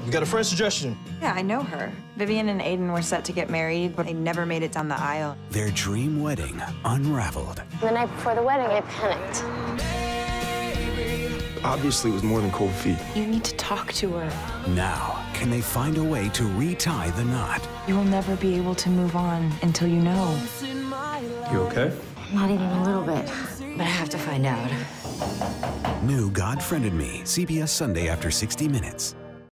We got a friend suggestion. Yeah, I know her. Vivian and Aiden were set to get married, but they never made it down the aisle. Their dream wedding unraveled. The night before the wedding, I panicked. Obviously, it was more than cold feet. You need to talk to her. Now, can they find a way to retie the knot? You will never be able to move on until you know. You okay? Not even a little bit, but I have to find out. New God Friended Me, CBS Sunday after 60 Minutes.